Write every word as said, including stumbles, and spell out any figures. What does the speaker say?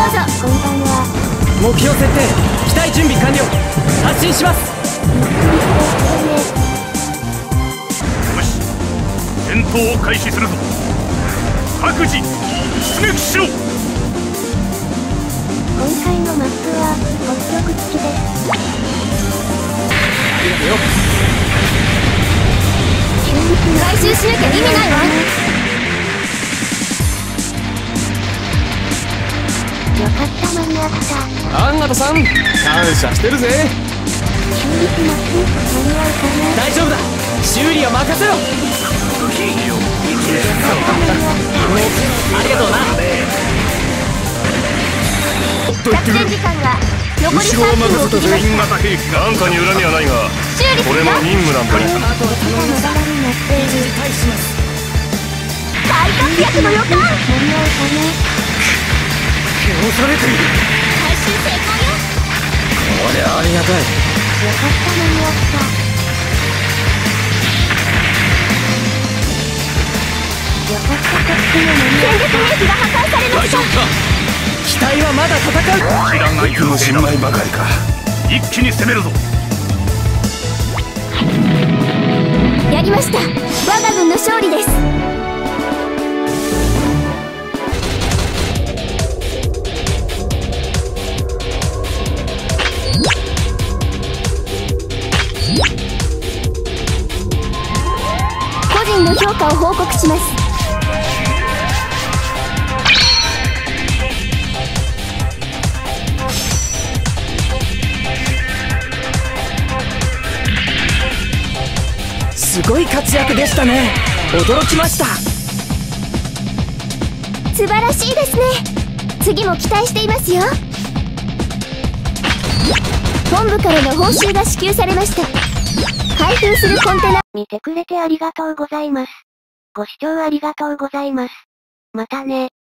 うぞ。こんばんは。 目標設定、機体準備完了。発進します。 よし、戦闘を開始するぞ。各自出撃しろ。 今回のマップは北極基地です。回収しなきゃ意味ないわ。よかった、間に合った。 アンナトさん、感謝してるぜ。 修理します。間に合うかな。 大丈夫だ、修理は任せろ。ありがとうな。 作戦時間が残りさんぷんを切りました。 新型兵器があんたに恨みはないが、 修理するよ。 これも任務なんだ。 あとはただのバラになっている。 対します。 大活躍の予感。間に合うかな。 押されている。 回収成功よ。 これありがたい。 よかった、間に合った。よかった、こっちの間に合った。戦術兵器が破壊されました。 機体はまだ戦う。 知らない風新米ばかりか。一気に攻めるぞ。 やりました。我が軍の勝利です。個人の評価を報告します。 すごい活躍でしたね。驚きました。 素晴らしいですね。次も期待していますよ。本部からの報酬が支給されました。開封するコンテナ。見てくれてありがとうございます。ご視聴ありがとうございます。またね。